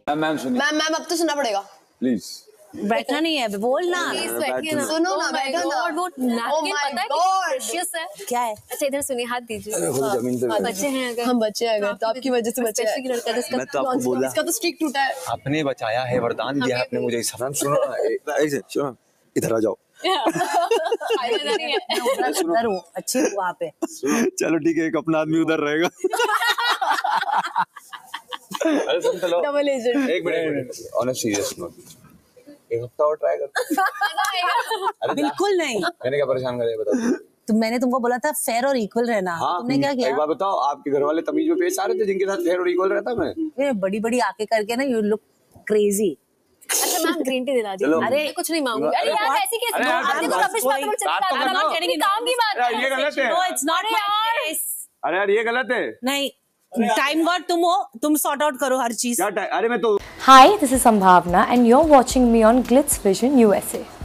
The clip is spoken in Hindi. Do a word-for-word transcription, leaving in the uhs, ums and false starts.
मैम सुनिए। मैम मैम अब तो सुनना पड़ेगा प्लीज। बैठना नहीं है, बोल ना। सुनो ना, बैठो ना। वो नैपकिन पता है कितना प्रेशियस है। क्या है? अच्छा इधर सुनिए, हाथ दीजिए। जमीन पे बच्चे हैं अगर हम बच्चे हैं अगर, तो आपकी वजह से बच्चे हैं। लड़का जिसका मैं तो आपको बोला, इसका तो स्ट्रिक टूटा है। आपने बचाया है, वरदान दिया है आपने मुझे। मैम सुनो ना, ऐसे सुनो, इधर आ जाओ। उधर हो, अच्छी वहाँ पे। चलो ठीक है, एक अपना आदमी उधर रहेगा। अरे सुन तो लो। Double agent. एक minute on a serious note, एक हफ्ता और ट्राई कर। बिल्कुल नहीं। मैंने क्या परेशान करे बताओ। तो मैंने तुमको बोला था फेयर और इक्वल रहना। हाँ, तुमने क्या किया? एक बात बताओ, आपके घर वाले तमीज में पेश आ रहे थे जिनके साथ फेयर और इक्वल रहता मैं। ये बड़ी बड़ी आंखें करके ना, यू लुक क्रेजी। अच्छा मैम ग्रीन टी दिला दीजिए। अरे कुछ नहीं मांगूंगी। अरे यार ऐसी कैसे अरे यार, आपने तो रबिश बात में चला रहा है। आप करेंगे काम की बात यार, ये गलत है। No it's not my case. अरे यार ये गलत है। नहीं, टाइम वर्ड तुम हो, तुम सॉर्ट आउट करो हर चीज। क्या टाइम? अरे मैं तो Hi, this is Sambhavna and you're watching me on Glitz Vision U S A.